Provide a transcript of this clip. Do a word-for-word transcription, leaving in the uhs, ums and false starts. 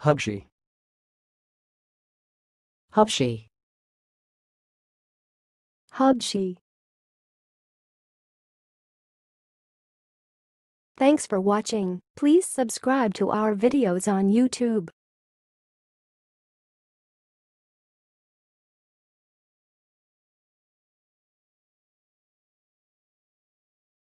Hubshi. Hubshi. Hubshi. Thanks for watching. Please subscribe to our videos on YouTube.